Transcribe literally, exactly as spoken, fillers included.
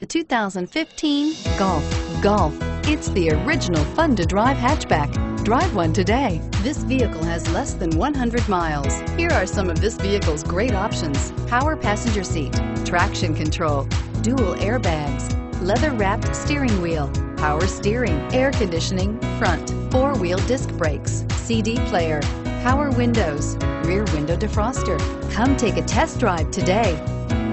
two thousand fifteen Golf. Golf, it's the original fun-to-drive hatchback. Drive one today. This vehicle has less than one hundred miles. Here are some of this vehicle's great options: power passenger seat, traction control, dual airbags, leather-wrapped steering wheel, power steering, air conditioning, front, four-wheel disc brakes, C D player, power windows, rear window defroster. Come take a test drive today.